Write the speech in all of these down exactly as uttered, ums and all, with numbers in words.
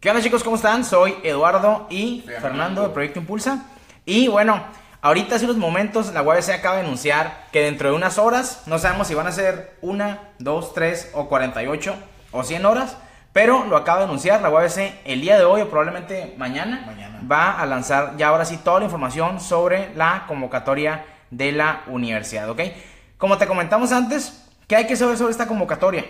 ¿Qué onda, chicos? ¿Cómo están? Soy Eduardo y Fernando, Fernando de Proyecto Impulsa. Y bueno, ahorita hace unos momentos la U A B C acaba de anunciar que dentro de unas horas, no sabemos si van a ser una, dos, tres o cuarenta y ocho o cien horas, pero lo acaba de anunciar la U A B C el día de hoy o probablemente mañana, mañana. Va a lanzar ya ahora sí toda la información sobre la convocatoria de la universidad, ¿ok? Como te comentamos antes, ¿qué hay que saber sobre esta convocatoria?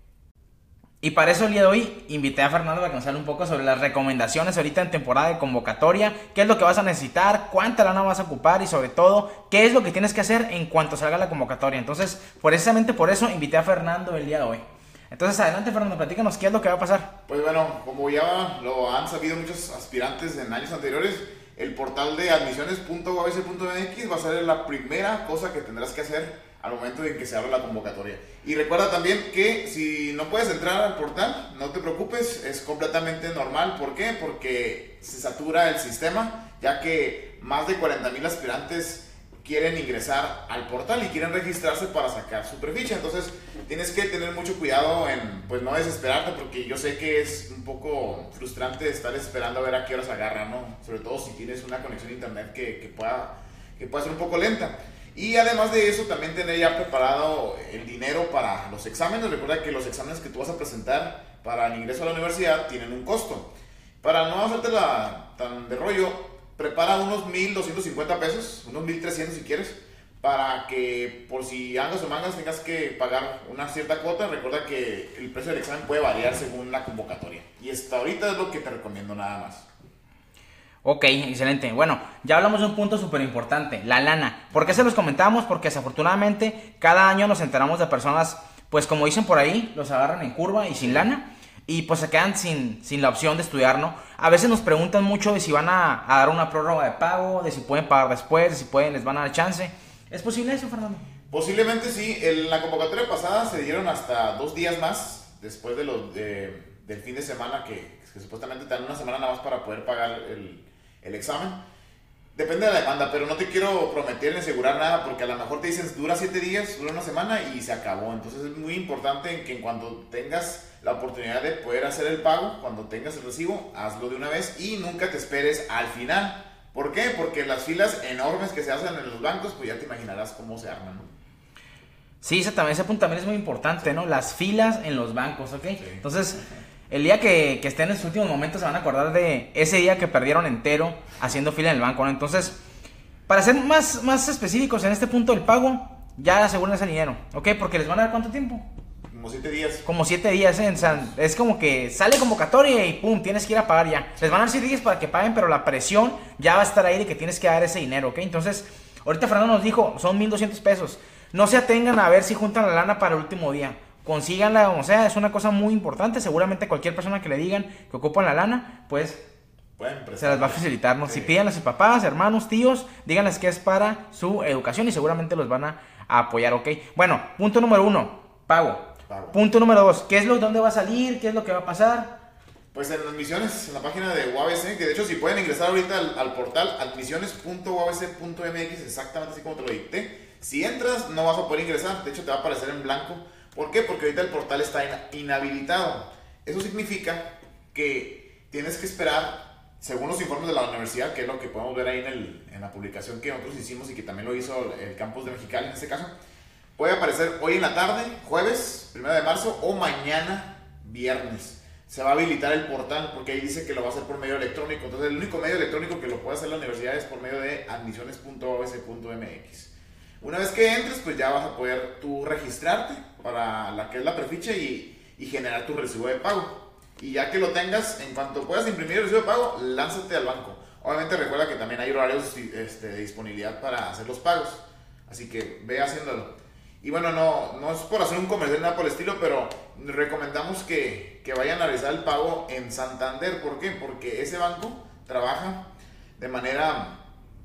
Y para eso el día de hoy invité a Fernando para que nos hable un poco sobre las recomendaciones ahorita en temporada de convocatoria, qué es lo que vas a necesitar, cuánta lana vas a ocupar y sobre todo, qué es lo que tienes que hacer en cuanto salga la convocatoria. Entonces, precisamente por eso invité a Fernando el día de hoy. Entonces, adelante, Fernando, platícanos qué es lo que va a pasar. Pues bueno, como ya lo han sabido muchos aspirantes en años anteriores, el portal de admisiones punto u a b c punto m x va a ser la primera cosa que tendrás que hacer al momento en que se abra la convocatoria. Y recuerda también que si no puedes entrar al portal, no te preocupes, es completamente normal. ¿Por qué? Porque se satura el sistema, ya que más de cuarenta mil aspirantes quieren ingresar al portal y quieren registrarse para sacar su preficha. Entonces tienes que tener mucho cuidado en pues no desesperarte, porque yo sé que es un poco frustrante estar esperando a ver a qué horas agarra, ¿no? Sobre todo si tienes una conexión a internet que, que, pueda, que pueda ser un poco lenta. Y además de eso, también tener ya preparado el dinero para los exámenes. Recuerda que los exámenes que tú vas a presentar para el ingreso a la universidad tienen un costo. Para no hacerte la, tan de rollo, prepara unos mil doscientos cincuenta pesos, unos mil trescientos si quieres, para que por si angas o mangas tengas que pagar una cierta cuota. Recuerda que el precio del examen puede variar según la convocatoria. Y hasta ahorita es lo que te recomiendo nada más. Ok, excelente. Bueno, ya hablamos de un punto súper importante, la lana. ¿Por qué se los comentamos? Porque desafortunadamente cada año nos enteramos de personas, pues como dicen por ahí, los agarran en curva y sin lana. Y pues se quedan sin, sin la opción de estudiar, ¿no? A veces nos preguntan mucho de si van a, a dar una prórroga de pago, de si pueden pagar después, de si pueden, les van a dar chance. ¿Es posible eso, Fernando? Posiblemente sí. En la convocatoria pasada se dieron hasta dos días más después de los, de, del fin de semana que, que supuestamente te dan una semana nada más para poder pagar el... el examen. Depende de la demanda, pero no te quiero prometer ni asegurar nada, porque a lo mejor te dicen dura siete días, dura una semana y se acabó. Entonces es muy importante que en cuanto tengas la oportunidad de poder hacer el pago, cuando tengas el recibo, hazlo de una vez y nunca te esperes al final. ¿Por qué? Porque las filas enormes que se hacen en los bancos, pues ya te imaginarás cómo se arman, ¿no? Sí, ese, también, ese punto también es muy importante, ¿no? Las filas en los bancos, ¿ok? Sí. Entonces, el día que, que estén en sus últimos momentos se van a acordar de ese día que perdieron entero haciendo fila en el banco, ¿no? Entonces, para ser más, más específicos en este punto del pago, ya aseguren ese dinero, ¿ok? Porque les van a dar ¿cuánto tiempo? Como siete días. Como siete días, ¿eh? O sea, es como que sale convocatoria y pum, tienes que ir a pagar ya. Les van a dar siete días para que paguen, pero la presión ya va a estar ahí de que tienes que dar ese dinero, ¿ok? Entonces, ahorita Fernando nos dijo, son mil doscientos pesos. No se atengan a ver si juntan la lana para el último día. Consíganla, o sea, es una cosa muy importante. Seguramente cualquier persona que le digan que ocupan la lana, pues se las va a facilitar, ¿no? Sí. Si piden a sus papás, hermanos, tíos, díganles que es para su educación y seguramente los van a, a apoyar, ¿ok? Bueno, punto número uno, pago. pago. Punto número dos, ¿qué es lo, dónde va a salir? ¿Qué es lo que va a pasar? Pues en admisiones, en la página de U A B C, que de hecho si pueden ingresar ahorita al, al portal admisiones punto u a b c punto m x, exactamente así como te lo dicté. Si entras no vas a poder ingresar, de hecho te va a aparecer en blanco. ¿Por qué? Porque ahorita el portal está inhabilitado. Eso significa que tienes que esperar, según los informes de la universidad, que es lo que podemos ver ahí en, el, en la publicación que nosotros hicimos y que también lo hizo el campus de Mexicali en este caso. Puede aparecer hoy en la tarde, jueves, primero de marzo, o mañana, viernes. Se va a habilitar el portal porque ahí dice que lo va a hacer por medio electrónico. Entonces el único medio electrónico que lo puede hacer la universidad es por medio de admisiones punto u a b c punto m x. Una vez que entres, pues ya vas a poder tú registrarte para la que es la preficha y, y generar tu recibo de pago. Y ya que lo tengas, en cuanto puedas imprimir el recibo de pago, lánzate al banco. Obviamente recuerda que también hay horarios este, de disponibilidad para hacer los pagos. Así que ve haciéndolo. Y bueno, no, no es por hacer un comercial nada por el estilo, pero recomendamos que, que vayan a realizar el pago en Santander. ¿Por qué? Porque ese banco trabaja de manera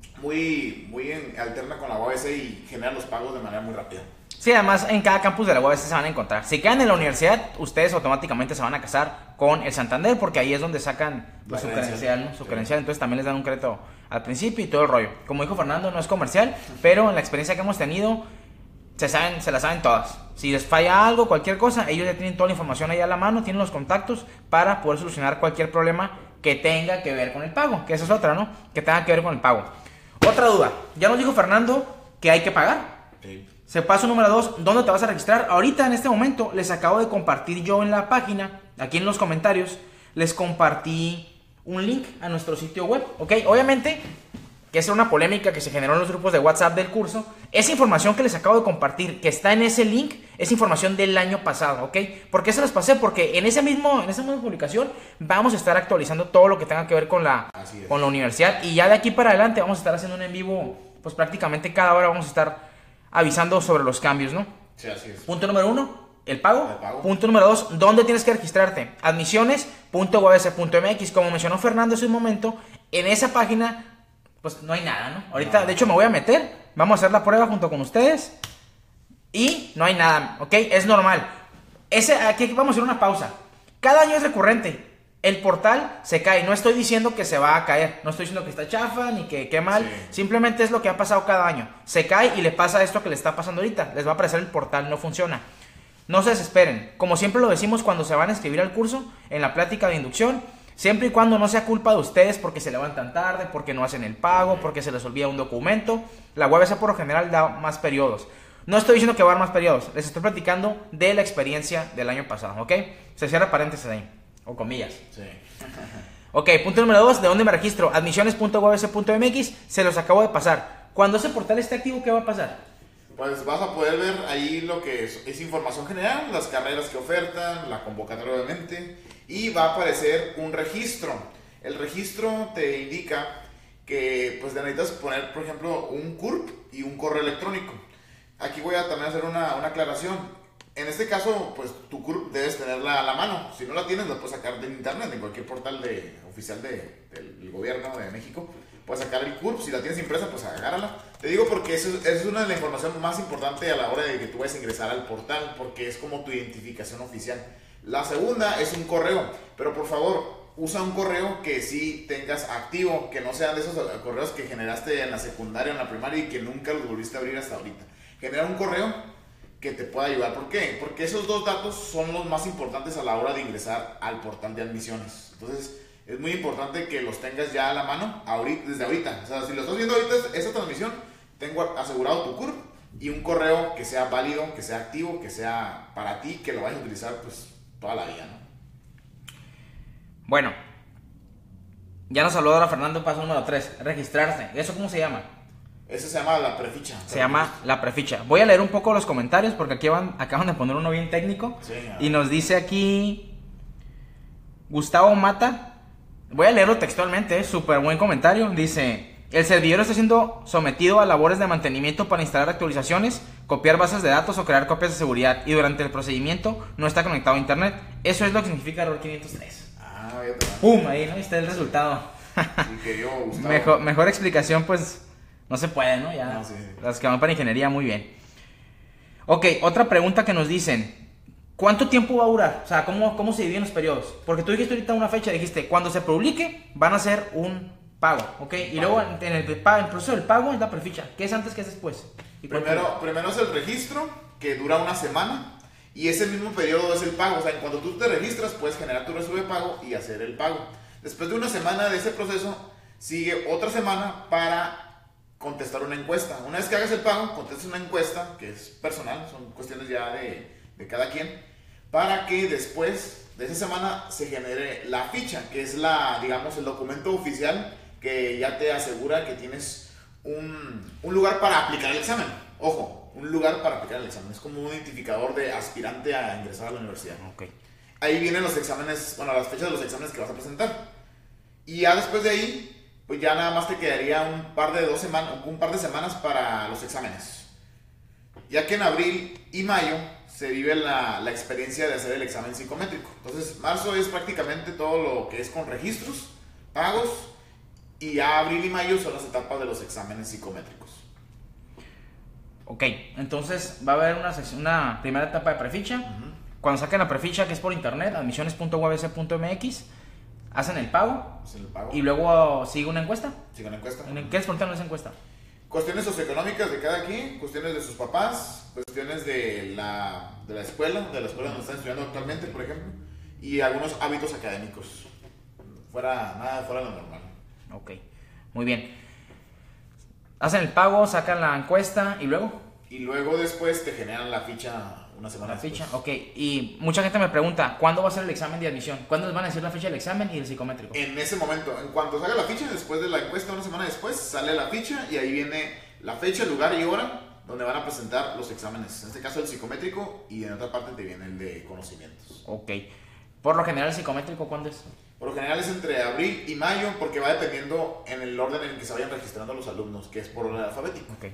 muy, muy en, alterna con la U A B C y genera los pagos de manera muy rápida. Sí, además en cada campus de la U A B C se van a encontrar. Si quedan en la universidad, ustedes automáticamente se van a casar con el Santander, porque ahí es donde sacan pues, su credencial, ¿no? Su sí. credencial, entonces también les dan un crédito al principio y todo el rollo. Como dijo Fernando, no es comercial, pero en la experiencia que hemos tenido, se saben, se las saben todas. Si les falla algo, cualquier cosa, ellos ya tienen toda la información ahí a la mano, tienen los contactos para poder solucionar cualquier problema que tenga que ver con el pago, que esa es otra, ¿no? Que tenga que ver con el pago. Otra duda, ya nos dijo Fernando que hay que pagar. Sí. Se paso número dos, ¿dónde te vas a registrar? Ahorita en este momento les acabo de compartir yo en la página, aquí en los comentarios, les compartí un link a nuestro sitio web, ¿ok? Obviamente, que es una polémica que se generó en los grupos de WhatsApp del curso, esa información que les acabo de compartir, que está en ese link, es información del año pasado, ¿ok? ¿Por qué se las pasé? Porque en, ese mismo, en esa misma publicación vamos a estar actualizando todo lo que tenga que ver con la, con la universidad, y ya de aquí para adelante vamos a estar haciendo un en vivo, pues prácticamente cada hora vamos a estar avisando sobre los cambios, ¿no? Sí, así es. Punto número uno, el pago. El pago. Punto número dos, ¿dónde tienes que registrarte? admisiones punto u a b c punto m x. Como mencionó Fernando hace un momento, en esa página, pues no hay nada, ¿no? Ahorita, no. De hecho, me voy a meter, vamos a hacer la prueba junto con ustedes y no hay nada, ¿ok? Es normal. Ese, aquí vamos a hacer una pausa. Cada año es recurrente. El portal se cae. No estoy diciendo que se va a caer. No estoy diciendo que está chafa ni que qué mal. Sí. Simplemente es lo que ha pasado cada año. Se cae y le pasa esto que le está pasando ahorita. Les va a aparecer el portal, no funciona. No se desesperen. Como siempre lo decimos cuando se van a inscribir al curso, en la plática de inducción, siempre y cuando no sea culpa de ustedes porque se levantan tarde, porque no hacen el pago, porque se les olvida un documento. La U A B C por lo general da más periodos. No estoy diciendo que va a dar más periodos. Les estoy platicando de la experiencia del año pasado, ¿ok? Se cierra paréntesis ahí. O comillas. Sí. Ok, punto número dos, ¿de dónde me registro? admisiones punto u a b c punto m x, se los acabo de pasar. Cuando ese portal esté activo, ¿qué va a pasar? Pues vas a poder ver ahí lo que es, es información general, las carreras que ofertan, la convocatoria obviamente, y va a aparecer un registro. El registro te indica que pues necesitas poner, por ejemplo, un C U R P y un correo electrónico. Aquí voy a también hacer una, una aclaración. En este caso, pues tu C U R P debes tenerla a la mano. Si no la tienes, la puedes sacar de internet, en cualquier portal de, oficial de, del gobierno de México. Puedes sacar el C U R P. Si la tienes impresa, pues agárrala. Te digo porque eso, eso es una de las informaciones más importantes a la hora de que tú vayas a ingresar al portal, porque es como tu identificación oficial. La segunda es un correo, pero por favor, usa un correo que sí tengas activo, que no sean de esos correos que generaste en la secundaria o en la primaria y que nunca los volviste a abrir hasta ahorita. Genera un correo que te pueda ayudar. ¿Por qué? Porque esos dos datos son los más importantes a la hora de ingresar al portal de admisiones. Entonces, es muy importante que los tengas ya a la mano ahorita, desde ahorita. O sea, si lo estás viendo ahorita, esa transmisión, tengo asegurado tu C U R P y un correo que sea válido, que sea activo, que sea para ti, que lo vayas a utilizar pues toda la vida, ¿no? Bueno, ya nos habló ahora Fernando, paso número tres, registrarse. ¿Eso cómo se llama? Eso se llama la preficha. Se llama la preficha. Voy a leer un poco los comentarios porque aquí van, acaban de poner uno bien técnico. Sí, y nos dice aquí Gustavo Mata. Voy a leerlo textualmente, es súper buen comentario. Dice: el servidor está siendo sometido a labores de mantenimiento para instalar actualizaciones, copiar bases de datos o crear copias de seguridad. Y durante el procedimiento no está conectado a internet. Eso es lo que significa error quinientos tres. Ah, ya te ¡Pum! Ahí, ¿no? Ahí está el resultado. Sí, que yo, Gustavo. Mejor, mejor explicación, pues... No se puede, ¿no? Ya, no, sí. Las que van para ingeniería, muy bien. Ok, otra pregunta que nos dicen. ¿Cuánto tiempo va a durar? O sea, ¿cómo, cómo se dividen los periodos? Porque tú dijiste ahorita una fecha, dijiste, cuando se publique, van a hacer un pago, ¿ok? Y luego en el, el proceso del pago es la preficha. ¿Qué es antes, qué es después? ¿Y primero, primero es el registro, que dura una semana, y ese mismo periodo es el pago. O sea, cuando tú te registras, puedes generar tu recibo de pago y hacer el pago. Después de una semana de ese proceso, sigue otra semana para contestar una encuesta. Una vez que hagas el pago, contestas una encuesta, que es personal, son cuestiones ya de, de cada quien, para que después de esa semana se genere la ficha, que es la, digamos, el documento oficial que ya te asegura que tienes un, un lugar para aplicar el examen. Ojo, un lugar para aplicar el examen. Es como un identificador de aspirante a ingresar a la universidad. Okay. Ahí vienen los exámenes, bueno, las fechas de los exámenes que vas a presentar. Y ya después de ahí, pues ya nada más te quedaría un par de dos semanas, un par de semanas para los exámenes. Ya que en abril y mayo se vive la, la experiencia de hacer el examen psicométrico. Entonces, marzo es prácticamente todo lo que es con registros, pagos, y ya abril y mayo son las etapas de los exámenes psicométricos. Ok, entonces va a haber una, una primera etapa de preficha. Uh-huh. Cuando saquen la preficha, que es por internet, admisiones punto u a b c punto m x, hacen el pago, hacen el pago y luego sigue una encuesta. Sigue una encuesta. ¿En qué es por qué no es encuesta? Cuestiones socioeconómicas de cada quien, cuestiones de sus papás, cuestiones de la, de la escuela, de la escuela donde están estudiando actualmente, por ejemplo, y algunos hábitos académicos. Fuera, nada fuera de lo normal. Ok, muy bien. Hacen el pago, sacan la encuesta y luego... Y luego después te generan la ficha una semana La después. ficha, ok. Y mucha gente me pregunta, ¿cuándo va a ser el examen de admisión? ¿Cuándo les van a decir la fecha del examen y el psicométrico? En ese momento, en cuanto salga la ficha, después de la encuesta, una semana después, sale la ficha y ahí viene la fecha, lugar y hora donde van a presentar los exámenes. En este caso el psicométrico y en otra parte te viene el de conocimientos. Ok. Por lo general el psicométrico, ¿cuándo es? Por lo general es entre abril y mayo porque va dependiendo en el orden en el que se vayan registrando los alumnos, que es por orden alfabético. Ok.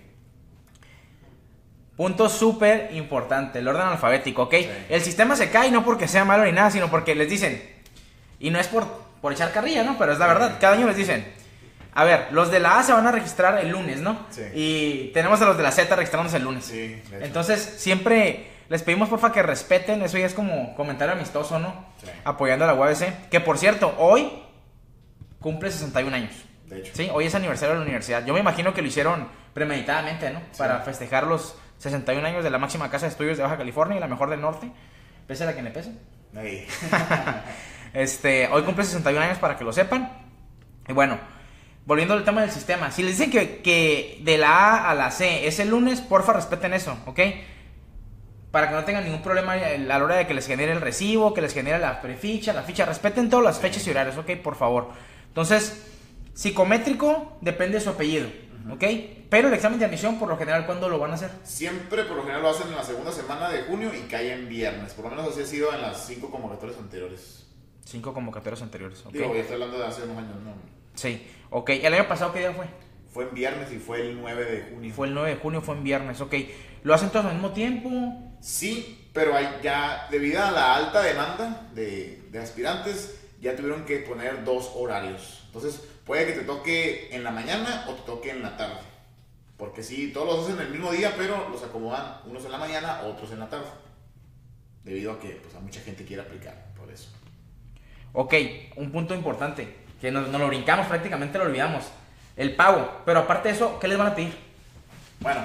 Punto súper importante, el orden alfabético, ¿ok? Sí. El sistema se cae no porque sea malo ni nada, sino porque les dicen, y no es por, por echar carrilla, ¿no? Pero es la verdad, cada año les dicen, a ver, los de la A se van a registrar el lunes, ¿no? Sí. Y tenemos a los de la Z registrándose el lunes. Sí, de hecho. Entonces, siempre les pedimos porfa que respeten, eso ya es como comentario amistoso, ¿no? Sí. Apoyando a la U A B C, que por cierto, hoy cumple sesenta y un años. De hecho. Sí, hoy es aniversario de la universidad. Yo me imagino que lo hicieron premeditadamente, ¿no? Sí. Para festejar los sesenta y un años de la máxima casa de estudios de Baja California y la mejor del norte. Pese a la que le pese. Ahí. Este, hoy cumple sesenta y un años para que lo sepan. Y bueno, volviendo al tema del sistema. Si les dicen que, que de la A a la C es el lunes, porfa respeten eso, ¿ok? Para que no tengan ningún problema a la hora de que les genere el recibo, que les genere la preficha, la ficha. Respeten todas las fechas y horarios, ¿ok? Por favor. Entonces, psicométrico depende de su apellido, ¿ok? Pero el examen de admisión, por lo general, ¿cuándo lo van a hacer? Siempre, por lo general, lo hacen en la segunda semana de junio y cae en viernes. Por lo menos así ha sido en las cinco convocatorias anteriores. Cinco convocatorias anteriores, ¿ok? Digo, ya estoy hablando de hace unos años, ¿no? Sí, ok. ¿El año pasado qué día fue? Fue en viernes y fue el nueve de junio. Fue el nueve de junio, fue en viernes, ok. ¿Lo hacen todos al mismo tiempo? Sí, pero hay ya, debido a la alta demanda de, de aspirantes, ya tuvieron que poner dos horarios. Entonces, puede que te toque en la mañana o te toque en la tarde. Porque sí, todos los hacen el mismo día, pero los acomodan unos en la mañana, otros en la tarde. Debido a que pues, a mucha gente quiere aplicar, por eso. Ok, un punto importante, que nos, nos lo brincamos, prácticamente lo olvidamos. El pago, pero aparte de eso, ¿qué les van a pedir? Bueno,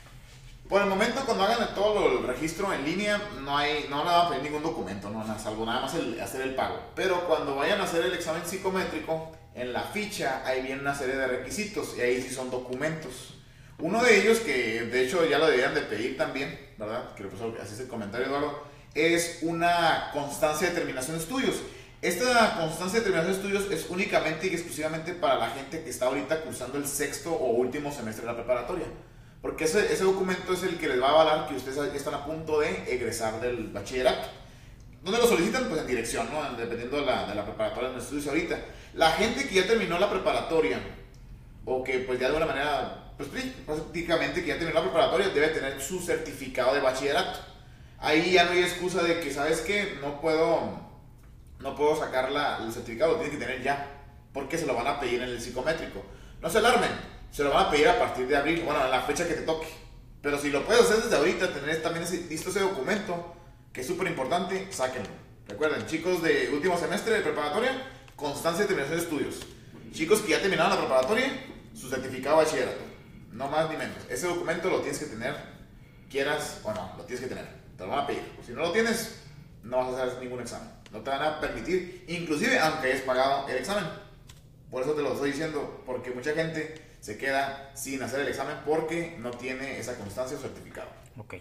por el momento cuando hagan todo el registro en línea, no hay, no van a pedir ningún documento, no, salvo nada más el, hacer el pago. Pero cuando vayan a hacer el examen psicométrico, en la ficha ahí viene una serie de requisitos y ahí sí son documentos. Uno de ellos, que de hecho ya lo deberían de pedir también, ¿verdad? Que pues, así es el comentario, Eduardo, es una constancia de terminación de estudios. Esta constancia de terminación de estudios es únicamente y exclusivamente para la gente que está ahorita cursando el sexto o último semestre de la preparatoria. Porque ese, ese documento es el que les va a avalar que ustedes ya están a punto de egresar del bachillerato. ¿Dónde lo solicitan? Pues en dirección, ¿no? Dependiendo de la, de la preparatoria donde estudies ahorita. La gente que ya terminó la preparatoria o que pues ya de alguna manera, pues prácticamente que ya terminó la preparatoria debe tener su certificado de bachillerato. Ahí ya no hay excusa de que, ¿sabes qué? No puedo... No puedo sacar la, el certificado, lo tiene que tener ya, porque se lo van a pedir en el psicométrico. No se alarmen, se lo van a pedir a partir de abril, bueno, en la fecha que te toque. Pero si lo puedes hacer desde ahorita, tener también ese, listo ese documento, que es súper importante, sáquenlo. Recuerden, chicos de último semestre de preparatoria, constancia de terminación de estudios. Chicos que ya terminaron la preparatoria, su certificado de bachillerato. No más ni menos. Ese documento lo tienes que tener, quieras o no, lo tienes que tener. Te lo van a pedir. Si no lo tienes, no vas a hacer ningún examen. No te van a permitir, inclusive aunque hayas pagado el examen. Por eso te lo estoy diciendo, porque mucha gente se queda sin hacer el examen porque no tiene esa constancia o certificado. Ok.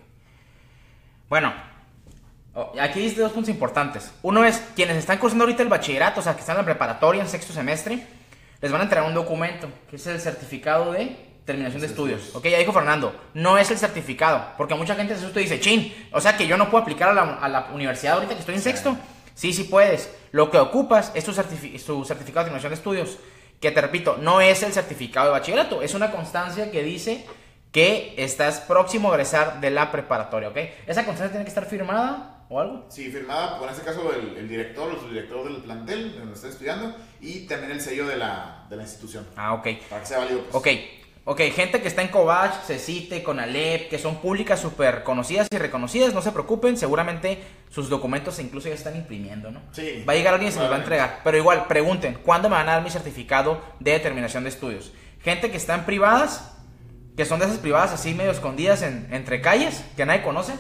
Bueno, aquí dice dos puntos importantes. Uno es, quienes están cursando ahorita el bachillerato, o sea, que están en la preparatoria en sexto semestre, les van a entregar un documento, que es el certificado de terminación de estudios. Ok, ya dijo Fernando, no es el certificado, porque mucha gente se asusta y dice, chin, o sea que yo no puedo aplicar a la, a la universidad ahorita que estoy en sexto. Sí, sí puedes. Lo que ocupas es tu, certifi tu certificado de terminación de estudios, que te repito, no es el certificado de bachillerato, es una constancia que dice que estás próximo a egresar de la preparatoria, ¿ok? ¿Esa constancia tiene que estar firmada o algo? Sí, firmada por, en este caso, el, el director o el subdirector del plantel donde estás estudiando y también el sello de la, de la institución. Ah, ok. Para que sea válido. Pues. Ok. Ok, gente que está en Covach, CECITE, CONALEP, que son públicas súper conocidas y reconocidas, no se preocupen, seguramente sus documentos incluso ya están imprimiendo, ¿no? Sí. Va a llegar alguien y se los va a entregar, pero igual, pregunten, ¿cuándo me van a dar mi certificado de determinación de estudios? Gente que está en privadas, que son de esas privadas así medio escondidas en, entre calles, que nadie conoce.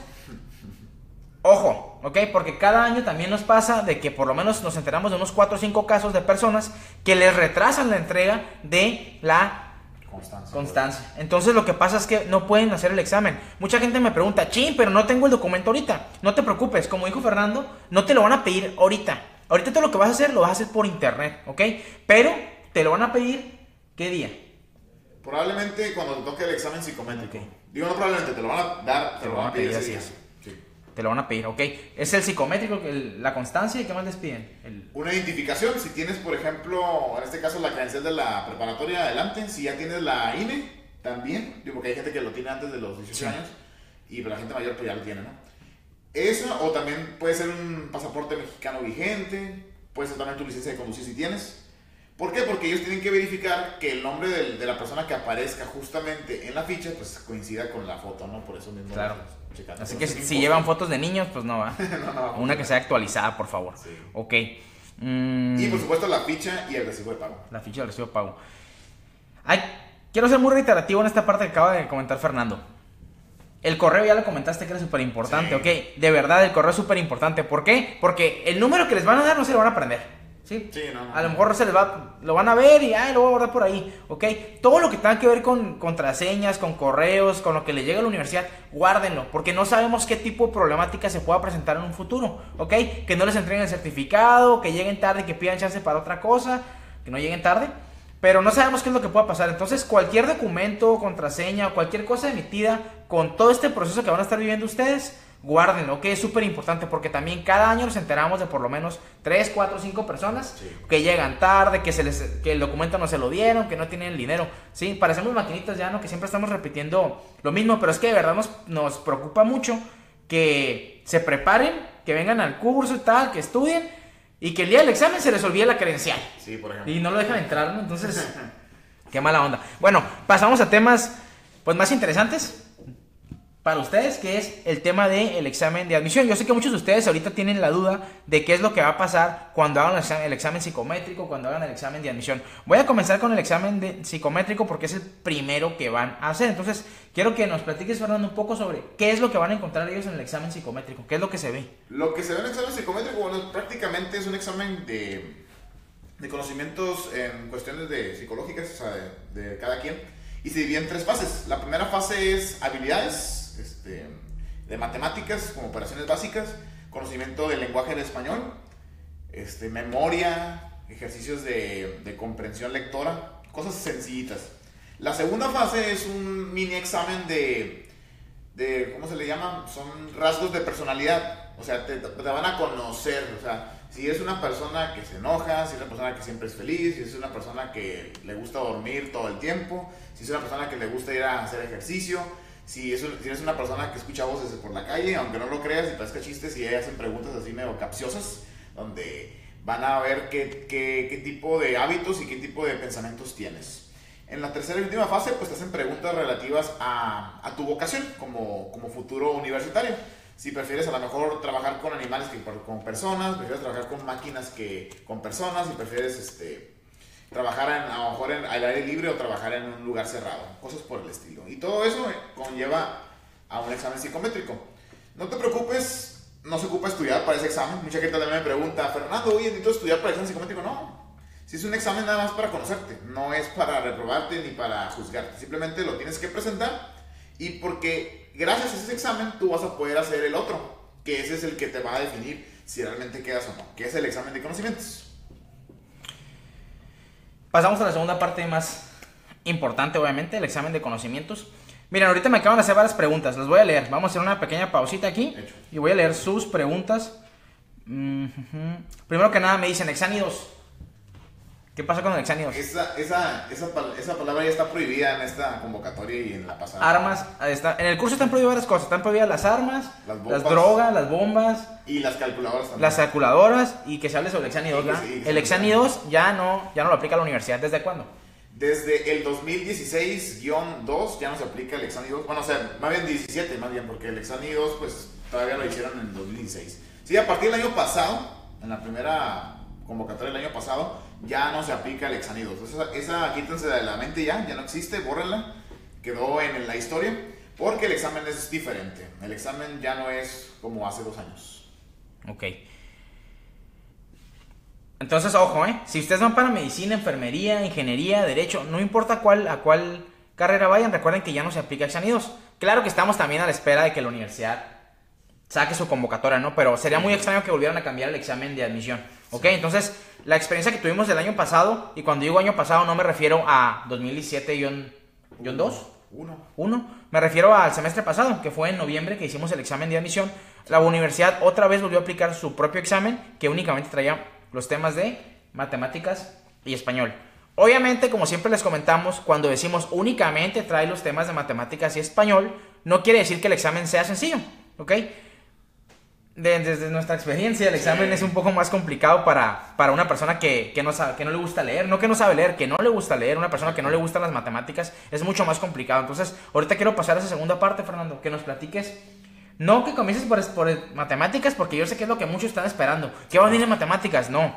Ojo, ¿ok? Porque cada año también nos pasa de que por lo menos nos enteramos de unos cuatro o cinco casos de personas que les retrasan la entrega de la constancia. constancia. Entonces lo que pasa es que no pueden hacer el examen. Mucha gente me pregunta, chin, pero no tengo el documento ahorita. No te preocupes, como dijo Fernando, no te lo van a pedir ahorita. Ahorita todo lo que vas a hacer lo vas a hacer por internet, ¿ok? Pero te lo van a pedir, ¿qué día? Probablemente cuando te toque el examen psicométrico. Okay. Digo, no probablemente, te lo van a dar, te, te lo van a pedir, pedir así es. Sí. Te lo van a pedir, ok. Es el psicométrico, el, la constancia, ¿y qué más les piden? El... Una identificación, si tienes, por ejemplo, en este caso la credencial de la preparatoria adelante, si ya tienes la I N E, también, digo, porque hay gente que lo tiene antes de los dieciocho sí. años, y la gente mayor pues ya lo tiene, ¿no? Eso, o también puede ser un pasaporte mexicano vigente, puede ser también tu licencia de conducir si tienes. ¿Por qué? Porque ellos tienen que verificar que el nombre de, de la persona que aparezca justamente en la ficha, pues coincida con la foto, ¿no? Por eso mismo. Claro. Checando. Así que si, si llevan fotos de niños, pues no va. no, no, Una que sea actualizada, por favor. Sí. Ok. Mm. Y por supuesto la ficha y el recibo de pago. La ficha y el recibo de pago. Ay, quiero ser muy reiterativo en esta parte que acaba de comentar Fernando. El correo ya lo comentaste que era súper importante, sí. Ok. De verdad, el correo es súper importante. ¿Por qué? Porque el número que les van a dar no se lo van a aprender. ¿Sí? Sí, no, no, a lo mejor se les va, lo van a ver y ay, lo voy a guardar por ahí, ¿ok? Todo lo que tenga que ver con contraseñas, con correos, con lo que les llegue a la universidad, guárdenlo, porque no sabemos qué tipo de problemática se pueda presentar en un futuro, ¿ok? Que no les entreguen el certificado, que lleguen tarde, que pidan chance para otra cosa, que no lleguen tarde, pero no sabemos qué es lo que pueda pasar. Entonces, cualquier documento, contraseña, cualquier cosa emitida con todo este proceso que van a estar viviendo ustedes, guárdenlo, que es súper importante porque también cada año nos enteramos de por lo menos tres, cuatro, cinco personas sí. que llegan tarde, que, se les, que el documento no se lo dieron, que no tienen el dinero. Sí, parecemos maquinitas ya, ¿no? Que siempre estamos repitiendo lo mismo, pero es que de verdad nos, nos preocupa mucho que se preparen, que vengan al curso y tal, que estudien y que el día del examen se les olvide la credencial. Sí, por ejemplo. Y no lo dejan entrar, ¿no? Entonces, qué mala onda. Bueno, pasamos a temas pues más interesantes para ustedes, que es el tema del examen de admisión. Yo sé que muchos de ustedes ahorita tienen la duda de qué es lo que va a pasar cuando hagan el examen, el examen psicométrico, cuando hagan el examen de admisión. Voy a comenzar con el examen de psicométrico porque es el primero que van a hacer. Entonces, quiero que nos platiques, Fernando, un poco sobre qué es lo que van a encontrar ellos en el examen psicométrico, qué es lo que se ve. Lo que se ve en el examen psicométrico, bueno, prácticamente es un examen de, de conocimientos en cuestiones de psicológicas, o sea, de, de cada quien, y se divide en tres fases. La primera fase es habilidades, Este, de matemáticas como operaciones básicas, conocimiento del lenguaje del español, este, memoria, ejercicios de, de comprensión lectora, cosas sencillitas. La segunda fase es un mini examen de, de ¿cómo se le llama? Son rasgos de personalidad, o sea, te, te van a conocer, o sea, si eres una persona que se enoja, si eres una persona que siempre es feliz, si eres una persona que le gusta dormir todo el tiempo, si es una persona que le gusta ir a hacer ejercicio, Si, es un, si eres una persona que escucha voces por la calle, aunque no lo creas y parezca chiste, si hacen preguntas así medio capciosas, donde van a ver qué, qué, qué tipo de hábitos y qué tipo de pensamientos tienes. En la tercera y última fase, pues te hacen preguntas relativas a, a tu vocación como, como futuro universitario. Si prefieres a lo mejor trabajar con animales que con personas, prefieres trabajar con máquinas que con personas, si prefieres este... trabajar en, a lo mejor en, al aire libre o trabajar en un lugar cerrado, cosas por el estilo. Y todo eso conlleva a un examen psicométrico. No te preocupes, no se ocupa estudiar para ese examen. Mucha gente también me pregunta, Fernando, oye, ¿necesito estudiar para el examen psicométrico? No, si es un examen nada más para conocerte, no es para reprobarte ni para juzgarte. Simplemente lo tienes que presentar y porque gracias a ese examen tú vas a poder hacer el otro, que ese es el que te va a definir si realmente quedas o no, que es el examen de conocimientos. Pasamos a la segunda parte más importante, obviamente, el examen de conocimientos. Miren, ahorita me acaban de hacer varias preguntas, las voy a leer. Vamos a hacer una pequeña pausita aquí Hecho. y voy a leer sus preguntas. Mm-hmm. Primero que nada me dicen Exánidos. ¿Qué pasa con el Exánidos? Esa, esa, esa, esa palabra ya está prohibida en esta convocatoria y en la pasada. Armas, está, en el curso están prohibidas varias cosas. Están prohibidas las armas, las, las drogas, las bombas. Y las calculadoras también. Las calculadoras y que se hable sobre el Exánidos, ¿verdad? Sí, sí, el Exánidos ya no, ya no lo aplica la universidad. ¿Desde cuándo? Desde el dos mil dieciséis guión dos ya no se aplica el Exánidos. Bueno, o sea, más bien diecisiete, más bien, porque el Exánidos pues todavía lo hicieron en el dos mil dieciséis. Sí, a partir del año pasado, en la primera convocatoria del año pasado, ya no se aplica el Exánidos. Esa, esa quítense de la mente ya, ya no existe, bórrenla. quedó en la historia porque el examen es diferente. El examen ya no es como hace dos años. Ok. Entonces, ojo, ¿eh? Si ustedes van para medicina, enfermería, ingeniería, derecho, no importa cuál, a cuál carrera vayan, recuerden que ya no se aplica Examen I dos. Claro que estamos también a la espera de que la universidad saque su convocatoria, ¿no? Pero sería muy extraño que volvieran a cambiar el examen de admisión, ¿ok? Sí. Entonces, la experiencia que tuvimos el año pasado, y cuando digo año pasado no me refiero a dos mil diecisiete dos, uno. Uno. Me refiero al semestre pasado, que fue en noviembre que hicimos el examen de admisión. La universidad otra vez volvió a aplicar su propio examen, que únicamente traía los temas de matemáticas y español. Obviamente, como siempre les comentamos, cuando decimos únicamente trae los temas de matemáticas y español, no quiere decir que el examen sea sencillo, ¿ok? De, desde nuestra experiencia, el examen sí. es un poco más complicado para, para una persona que, que, no sabe, que no le gusta leer. No que no sabe leer, que no le gusta leer. Una persona que no le gustan las matemáticas es mucho más complicado. Entonces, ahorita quiero pasar a esa segunda parte, Fernando, que nos platiques. No que comiences por, por matemáticas, porque yo sé que es lo que muchos están esperando. ¿Qué va a venir en matemáticas? No.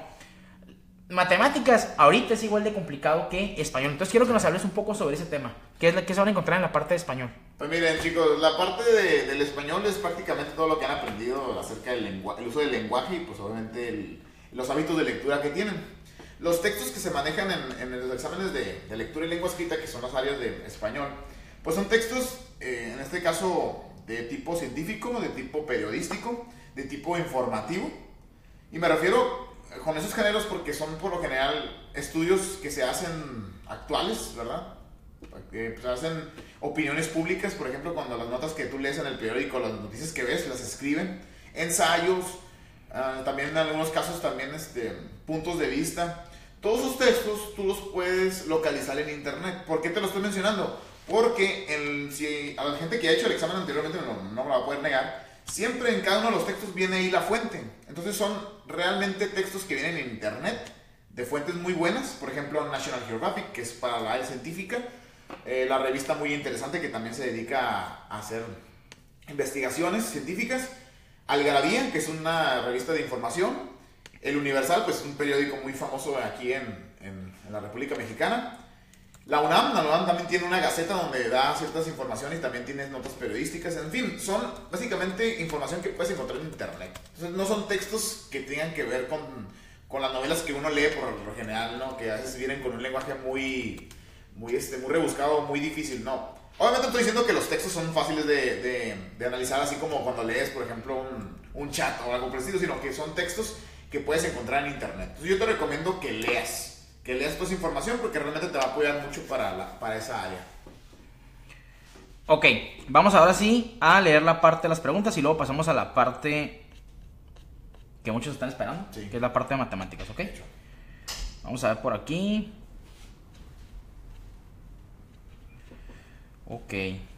Matemáticas ahorita es igual de complicado que español. Entonces quiero que nos hables un poco sobre ese tema. ¿Qué es lo que se van a encontrar en la parte de español? Pues miren, chicos, la parte de, del español es prácticamente todo lo que han aprendido acerca del lenguaje, el uso del lenguaje y pues obviamente el, los hábitos de lectura que tienen. Los textos que se manejan en, en los exámenes de, de lectura y lengua escrita, que son las áreas de español, pues son textos, eh, en este caso, de tipo científico, de tipo periodístico, de tipo informativo. Y me refiero con esos géneros porque son por lo general estudios que se hacen actuales, ¿verdad? Que pues, hacen opiniones públicas, por ejemplo, cuando las notas que tú lees en el periódico, las noticias que ves, las escriben, ensayos, uh, también en algunos casos también este, puntos de vista. Todos esos textos tú los puedes localizar en internet. ¿Por qué te lo estoy mencionando? Porque el, si a la gente que ha hecho el examen anteriormente no, no me lo va a poder negar, siempre en cada uno de los textos viene ahí la fuente. Entonces son realmente textos que vienen en internet, de fuentes muy buenas. Por ejemplo, National Geographic, que es para la área científica. Eh, la revista muy interesante que también se dedica a, a hacer investigaciones científicas. Algarabía, que es una revista de información. El Universal, pues un periódico muy famoso aquí en, en, en la República Mexicana. La UNAM, la UNAM también tiene una gaceta donde da ciertas informaciones y también tiene notas periodísticas. En fin, son básicamente información que puedes encontrar en internet. Entonces, no son textos que tengan que ver con, con las novelas que uno lee por lo general, ¿no? Que a veces vienen con un lenguaje muy, muy, este, muy rebuscado, muy difícil, no. Obviamente estoy diciendo que los textos son fáciles de, de, de analizar, así como cuando lees, por ejemplo, un, un chat o algo por el estilo, sino que son textos que puedes encontrar en internet. Entonces yo te recomiendo que leas, que leas toda esa información porque realmente te va a apoyar mucho para, la, para esa área. Ok, vamos ahora sí a leer la parte de las preguntas y luego pasamos a la parte que muchos están esperando, sí. que es la parte de matemáticas, ¿ok? Vamos a ver por aquí. Ok.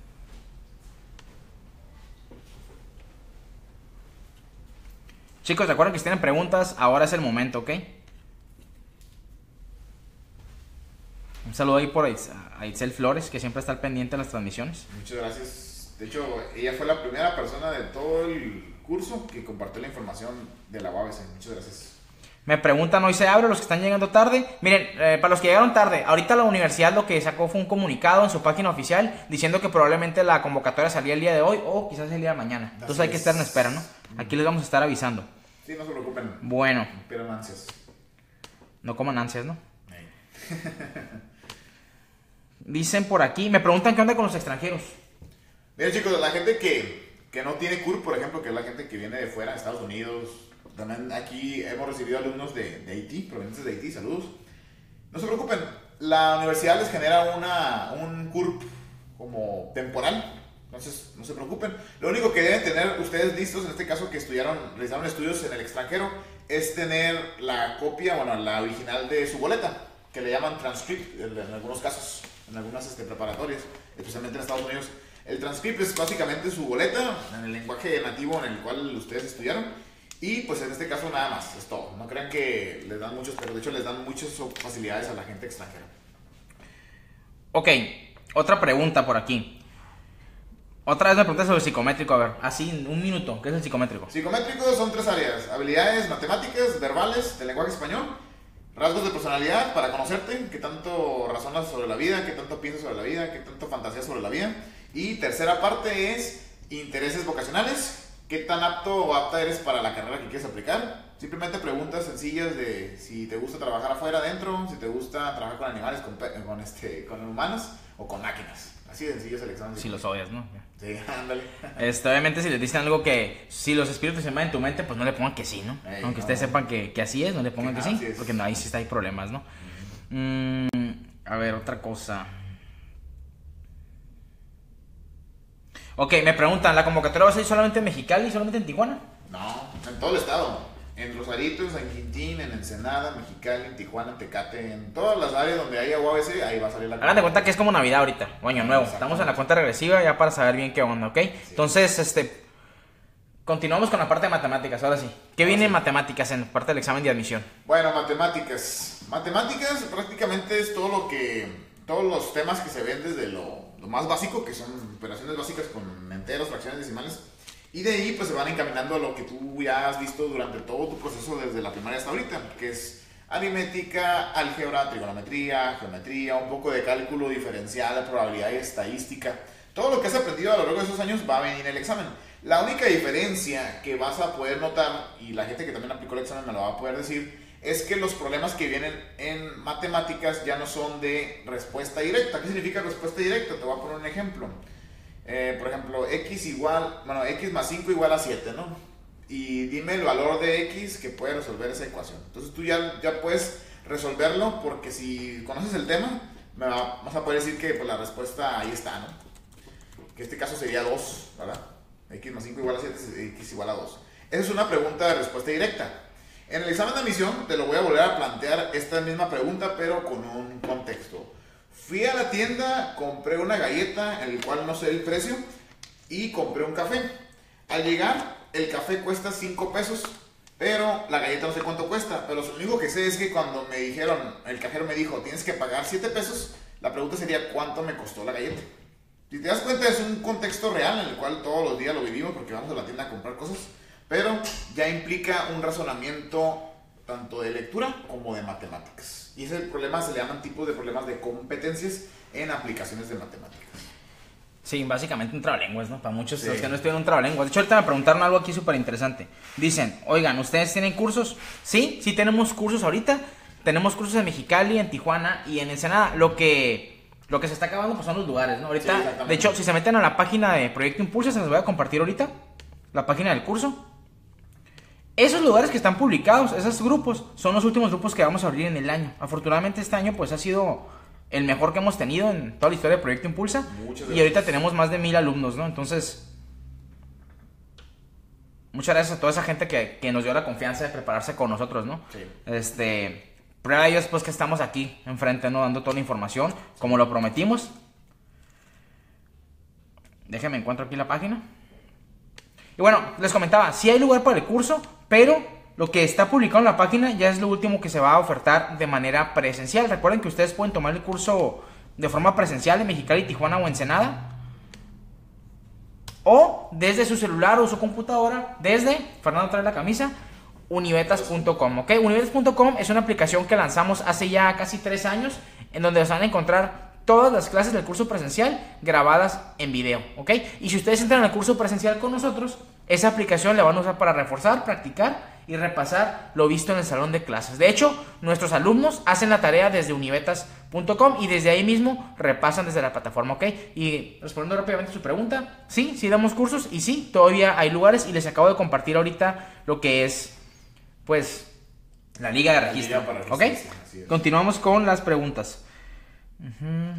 Chicos, recuerden que si tienen preguntas, ahora es el momento, ¿ok? Un saludo ahí por a Itzel Flores, que siempre está al pendiente de las transmisiones. Muchas gracias. De hecho, ella fue la primera persona de todo el curso que compartió la información de la U A B C. Muchas gracias. Me preguntan, ¿hoy se abre los que están llegando tarde? Miren, eh, para los que llegaron tarde, ahorita la universidad lo que sacó fue un comunicado en su página oficial diciendo que probablemente la convocatoria salía el día de hoy o quizás el día de mañana. Entonces Así hay que estar en espera, ¿no? Aquí les vamos a estar avisando. Sí, no se preocupen. Bueno. No pierdan ansias. No coman ansias, ¿no? Dicen por aquí, me preguntan qué onda con los extranjeros. Miren, chicos, la gente que, que no tiene C U R, por ejemplo, que es la gente que viene de fuera, de Estados Unidos. También aquí hemos recibido alumnos de, de Haití, provenientes de Haití, saludos. No se preocupen, la universidad les genera una, un C U R como temporal, entonces no se preocupen. Lo único que deben tener ustedes listos, en este caso que estudiaron, realizaron estudios en el extranjero, es tener la copia, bueno, la original de su boleta, que le llaman transcript en, en algunos casos, en algunas este, preparatorias, especialmente en Estados Unidos. El transcript es básicamente su boleta en el lenguaje nativo en el cual ustedes estudiaron. Y pues en este caso nada más, es todo. No crean que les dan muchos, pero de hecho les dan muchas facilidades a la gente extranjera. Ok, otra pregunta por aquí. Otra vez me preguntas sobre el psicométrico, a ver, así en un minuto, ¿qué es el psicométrico? Psicométrico son tres áreas, habilidades matemáticas, verbales, del lenguaje español Rasgos de personalidad para conocerte, qué tanto razonas sobre la vida, qué tanto piensas sobre la vida, qué tanto fantasías sobre la vida. Y tercera parte es intereses vocacionales, qué tan apto o apta eres para la carrera que quieres aplicar. Simplemente preguntas sencillas de si te gusta trabajar afuera, adentro, si te gusta trabajar con animales, con, con, este, con humanos o con máquinas. Así de sencillo es el examen. Si los odias, ¿no? Sí, ándale. Este, obviamente si les dicen algo que, si los espíritus se mueven en tu mente, pues no le pongan que sí, ¿no? Ey, Aunque no, ustedes sepan que, que así es, no le pongan que, que sí, porque no, ahí sí está, hay problemas, ¿no? Uh-huh. mm, a ver, otra cosa. Ok, me preguntan, ¿la convocatoria va a ser solamente en Mexicali y solamente en Tijuana? No, en todo el estado. En Rosarito, en San Quintín, en Ensenada, Mexicali, en Tijuana, en Tecate, en todas las áreas donde haya U A B C, ahí va a salir la... Hagan de cuenta que es como Navidad ahorita, o Año Nuevo. Estamos en la cuenta regresiva ya para saber bien qué onda, ¿ok? Sí. Entonces, este... continuamos con la parte de matemáticas, ahora sí. ¿Qué ahora viene sí. en matemáticas en parte del examen de admisión? Bueno, matemáticas. Matemáticas prácticamente es todo lo que... todos los temas que se ven desde lo, lo más básico, que son operaciones básicas con enteros, fracciones decimales. Y de ahí pues se van encaminando a lo que tú ya has visto durante todo tu proceso desde la primaria hasta ahorita, que es aritmética, álgebra, trigonometría, geometría, un poco de cálculo diferencial, probabilidad y estadística. Todo lo que has aprendido a lo largo de esos años va a venir en el examen. La única diferencia que vas a poder notar, y la gente que también aplicó el examen me lo va a poder decir, es que los problemas que vienen en matemáticas ya no son de respuesta directa. ¿Qué significa respuesta directa? Te voy a poner un ejemplo. Eh, por ejemplo, x igual, bueno, x más cinco igual a siete, ¿no? Y dime el valor de x que puede resolver esa ecuación. Entonces tú ya, ya puedes resolverlo porque si conoces el tema, me va, vas a poder decir que pues, la respuesta ahí está, ¿no? Que en este caso sería dos, ¿verdad? X más cinco igual a siete, x igual a dos. Esa es una pregunta de respuesta directa. En el examen de admisión te lo voy a volver a plantear esta misma pregunta, pero con un contexto. Fui a la tienda, compré una galleta, en el cual no sé el precio, y compré un café. Al llegar, el café cuesta cinco pesos, pero la galleta no sé cuánto cuesta. Pero lo único que sé es que cuando me dijeron, el cajero me dijo, tienes que pagar siete pesos, la pregunta sería, ¿cuánto me costó la galleta? Si te das cuenta, es un contexto real en el cual todos los días lo vivimos porque vamos a la tienda a comprar cosas, pero ya implica un razonamiento tanto de lectura como de matemáticas. Y ese problema se le llaman tipos de problemas de competencias en aplicaciones de matemáticas. Sí, básicamente un trabalenguas, ¿no? Para muchos sí. Los que no estudian un trabalenguas. De hecho, ahorita me preguntaron algo aquí súper interesante. Dicen, oigan, ¿ustedes tienen cursos? Sí, sí tenemos cursos ahorita. Tenemos cursos en Mexicali, en Tijuana y en Ensenada. Lo que, lo que se está acabando pues son los lugares, ¿no? Ahorita, sí, de hecho, si se meten a la página de Proyecto Impulsa, se los voy a compartir ahorita. La página del curso. Esos lugares que están publicados, esos grupos, son los últimos grupos que vamos a abrir en el año. Afortunadamente este año pues ha sido el mejor que hemos tenido en toda la historia de Proyecto Impulsa. Y ahorita tenemos más de mil alumnos, ¿no? Entonces, muchas gracias a toda esa gente que, que nos dio la confianza de prepararse con nosotros, ¿no? Sí. Este, prueba de ello es pues que estamos aquí enfrente, ¿no? Dando toda la información, como lo prometimos. Déjenme encuentro aquí la página. Y bueno, les comentaba, sí hay lugar para el curso, pero lo que está publicado en la página ya es lo último que se va a ofertar de manera presencial. Recuerden que ustedes pueden tomar el curso de forma presencial en Mexicali, Tijuana o Ensenada, o desde su celular o su computadora, desde, Fernando trae la camisa, univetas punto com, ¿ok? univetas punto com es una aplicación que lanzamos hace ya casi tres años, en donde van a encontrar todas las clases del curso presencial grabadas en video, ¿ok? Y si ustedes entran al curso presencial con nosotros, esa aplicación la van a usar para reforzar, practicar y repasar lo visto en el salón de clases. De hecho, nuestros alumnos hacen la tarea desde univetas punto com y desde ahí mismo repasan desde la plataforma, ¿ok? Y respondiendo rápidamente a su pregunta, sí, sí damos cursos y sí, todavía hay lugares y les acabo de compartir ahorita lo que es, pues, la liga de registro, liga registro, ¿ok? Sí, continuamos con las preguntas. Uh-huh.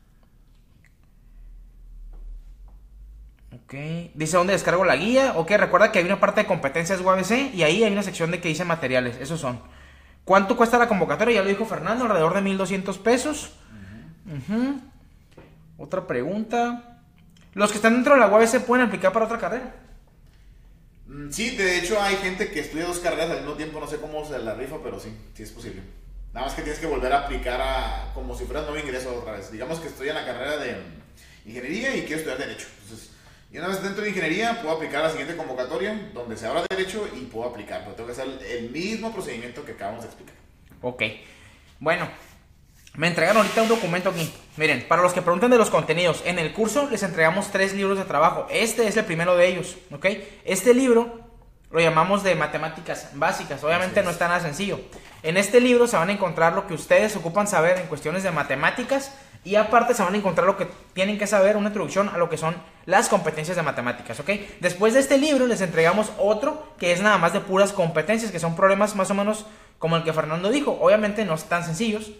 Ok, dice dónde descargo la guía. Ok, recuerda que hay una parte de competencias U A B C y ahí hay una sección de que dice materiales. Esos son. ¿Cuánto cuesta la convocatoria? Ya lo dijo Fernando, alrededor de mil doscientos pesos. Uh-huh. Uh-huh. Otra pregunta. ¿Los que están dentro de la U A B C pueden aplicar para otra carrera? Sí, de hecho hay gente que estudia dos carreras al mismo tiempo. No sé cómo se la rifa, pero sí, sí es posible. Nada más que tienes que volver a aplicar a, como si fueras nuevo ingreso otra vez. Digamos que estoy en la carrera de ingeniería y quiero estudiar derecho. Entonces, y una vez dentro de ingeniería puedo aplicar a la siguiente convocatoria donde se abra derecho y puedo aplicar. Pero tengo que hacer el mismo procedimiento que acabamos de explicar. Ok. Bueno, me entregan ahorita un documento aquí. Miren, para los que preguntan de los contenidos, en el curso les entregamos tres libros de trabajo. Este es el primero de ellos, ¿ok? Este libro lo llamamos de matemáticas básicas. Obviamente no está nada sencillo. En este libro se van a encontrar lo que ustedes ocupan saber en cuestiones de matemáticas. Y aparte se van a encontrar lo que tienen que saber, una introducción a lo que son las competencias de matemáticas, ¿ok? Después de este libro les entregamos otro que es nada más de puras competencias, que son problemas más o menos como el que Fernando dijo. Obviamente no están sencillos.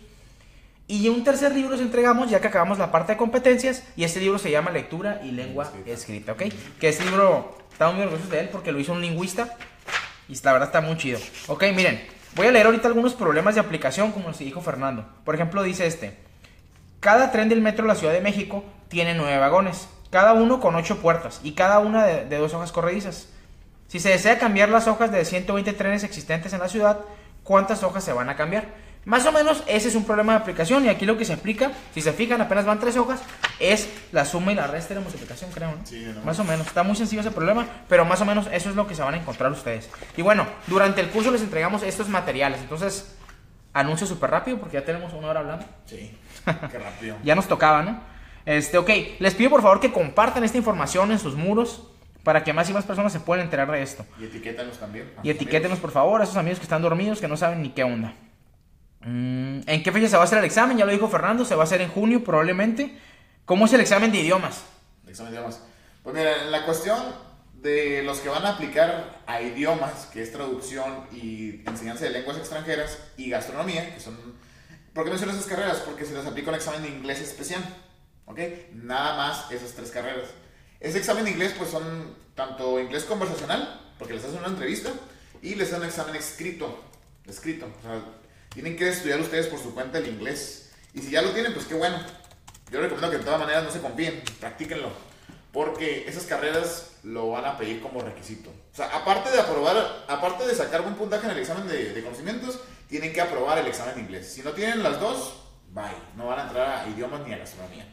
Y un tercer libro les entregamos ya que acabamos la parte de competencias. Y este libro se llama Lectura y Lengua Escrita, ¿ok? Que este libro, estamos muy orgullosos de él porque lo hizo un lingüista. Y la verdad está muy chido. Ok, miren, voy a leer ahorita algunos problemas de aplicación como nos dijo Fernando. Por ejemplo, dice este: cada tren del metro de la Ciudad de México tiene nueve vagones, cada uno con ocho puertas y cada una de, de dos hojas corredizas. Si se desea cambiar las hojas de ciento veinte trenes existentes en la ciudad, ¿cuántas hojas se van a cambiar? Más o menos ese es un problema de aplicación y aquí lo que se aplica, si se fijan apenas van tres hojas, es la suma y la resta de la multiplicación, creo, ¿no? Sí, no. Más o menos, está muy sencillo ese problema, pero más o menos eso es lo que se van a encontrar ustedes. Y bueno, durante el curso les entregamos estos materiales, entonces anuncio súper rápido porque ya tenemos una hora hablando. Sí, qué rápido. Ya nos tocaba, ¿no? Este, ok, les pido por favor que compartan esta información en sus muros para que más y más personas se puedan enterar de esto. Y etiquétanos también. Y etiquétenos por favor a esos amigos que están dormidos, que no saben ni qué onda. Mm, ¿En qué fecha se va a hacer el examen? Ya lo dijo Fernando, se va a hacer en junio probablemente. ¿Cómo es el examen de idiomas? El examen de idiomas. Pues mira, la cuestión de los que van a aplicar a idiomas, que es traducción y enseñanza de lenguas extranjeras y gastronomía, que son... ¿Por qué menciono esas carreras? Porque se les aplica un examen de inglés especial, ¿ok? Nada más esas tres carreras. Ese examen de inglés pues son tanto inglés conversacional, porque les hacen una entrevista, y les hacen un examen escrito, escrito. O sea, tienen que estudiar ustedes por su cuenta el inglés. Y si ya lo tienen, pues qué bueno. Yo les recomiendo que de todas maneras no se confíen, practíquenlo. Porque esas carreras lo van a pedir como requisito. O sea, aparte de aprobar, aparte de sacar buen puntaje en el examen de, de conocimientos, tienen que aprobar el examen de inglés. Si no tienen las dos, bye. No van a entrar a idiomas ni a gastronomía.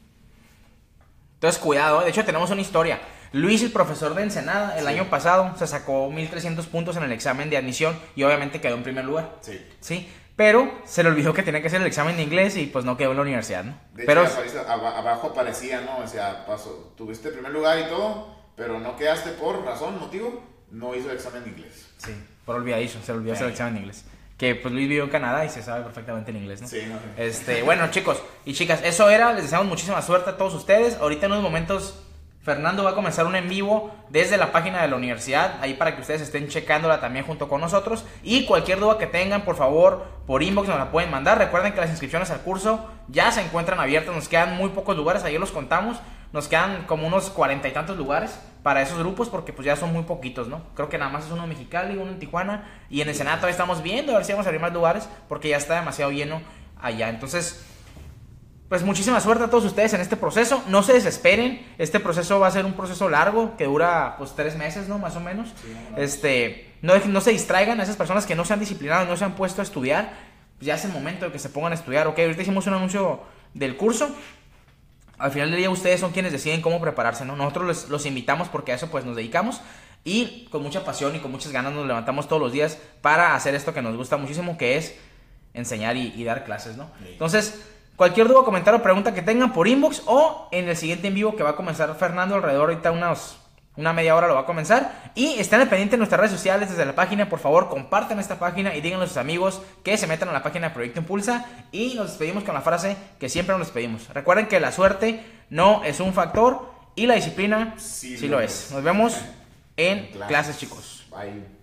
Entonces cuidado, de hecho tenemos una historia. Luis, el profesor de Ensenada, el sí. año pasado se sacó mil trescientos puntos en el examen de admisión y obviamente quedó en primer lugar. Sí. Sí. Pero se le olvidó que tenía que hacer el examen de inglés y pues no quedó en la universidad, ¿no? De pero hecho, abajo aparecía, ¿no? O sea, pasó, tuviste primer lugar y todo, pero no quedaste por razón, motivo, no hizo el examen de inglés. Sí, por olvidadizo, se le olvidó sí. hacer el examen de inglés. Que pues Luis vivió en Canadá y se sabe perfectamente el inglés, ¿no? Sí, no. Este, bueno, chicos y chicas, eso era, les deseamos muchísima suerte a todos ustedes. Ahorita en unos momentos Fernando va a comenzar un en vivo desde la página de la universidad, ahí para que ustedes estén checándola también junto con nosotros. Y cualquier duda que tengan, por favor, por inbox nos la pueden mandar. Recuerden que las inscripciones al curso ya se encuentran abiertas, nos quedan muy pocos lugares, ayer los contamos. Nos quedan como unos cuarenta y tantos lugares para esos grupos porque pues ya son muy poquitos, ¿no? Creo que nada más es uno en Mexicali, uno en Tijuana y en Ensenada todavía estamos viendo a ver si vamos a abrir más lugares porque ya está demasiado lleno allá. Entonces, pues muchísima suerte a todos ustedes en este proceso. No se desesperen, este proceso va a ser un proceso largo que dura pues tres meses, ¿no? Más o menos. Sí, no, no. Este, no, no se distraigan a esas personas que no se han disciplinado, no se han puesto a estudiar. Pues ya es el momento de que se pongan a estudiar, ¿ok? Ahorita hicimos un anuncio del curso. Al final del día ustedes son quienes deciden cómo prepararse, ¿no? Nosotros los, los invitamos porque a eso pues nos dedicamos y con mucha pasión y con muchas ganas nos levantamos todos los días para hacer esto que nos gusta muchísimo, que es enseñar y, y dar clases, ¿no? Sí. Entonces, cualquier duda, comentario o pregunta que tengan por inbox o en el siguiente en vivo que va a comenzar Fernando alrededor ahorita unos... Una media hora lo va a comenzar. Y estén al pendiente de nuestras redes sociales desde la página. Por favor, compartan esta página y díganle a sus amigos que se metan a la página de Proyecto Impulsa. Y nos despedimos con la frase que siempre nos despedimos. Recuerden que la suerte no es un factor y la disciplina sí, sí lo es. Nos vemos en clases, clases chicos. Bye.